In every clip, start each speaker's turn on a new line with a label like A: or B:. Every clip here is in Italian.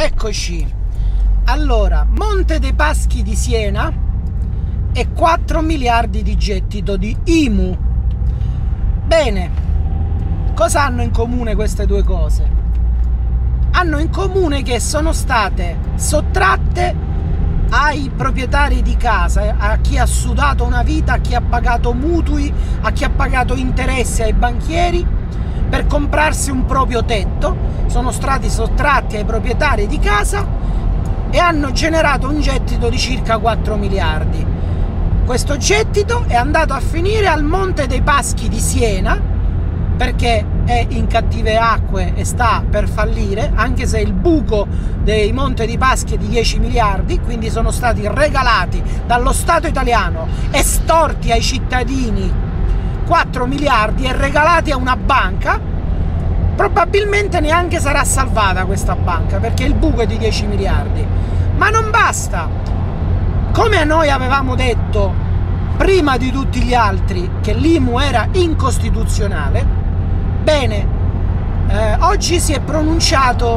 A: Eccoci. Allora, Monte dei Paschi di Siena e 4 miliardi di gettito di IMU. Bene, cosa hanno in comune queste due cose? Hanno in comune che sono state sottratte ai proprietari di casa, a chi ha sudato una vita, a chi ha pagato mutui, a chi ha pagato interessi ai banchieri per comprarsi un proprio tetto. Sono stati sottratti ai proprietari di casa e hanno generato un gettito di circa 4 miliardi. Questo gettito è andato a finire al Monte dei Paschi di Siena perché è in cattive acque e sta per fallire, anche se il buco dei Monte dei Paschi è di 10 miliardi, quindi sono stati regalati dallo Stato italiano, estorti ai cittadini 4 miliardi e regalati a una banca. Probabilmente neanche sarà salvata questa banca perché il buco è di 10 miliardi. Ma non basta. Come noi avevamo detto prima di tutti gli altri che l'IMU era incostituzionale, bene, oggi si è pronunciato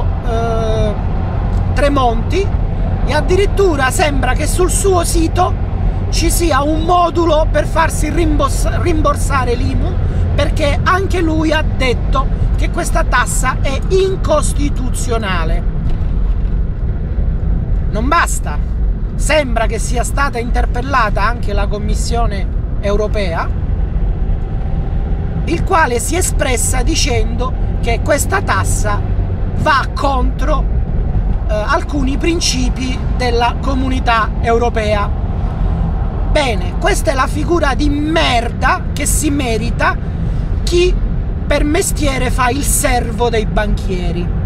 A: Tremonti e addirittura sembra che sul suo sito ci sia un modulo per farsi rimborsare l'IMU, perché anche lui ha detto che questa tassa è incostituzionale. Non basta, sembra che sia stata interpellata anche la Commissione europea, il quale si è espressa dicendo che questa tassa va contro alcuni principi della Comunità Europea. Bene, questa è la figura di merda che si merita chi per mestiere fa il servo dei banchieri.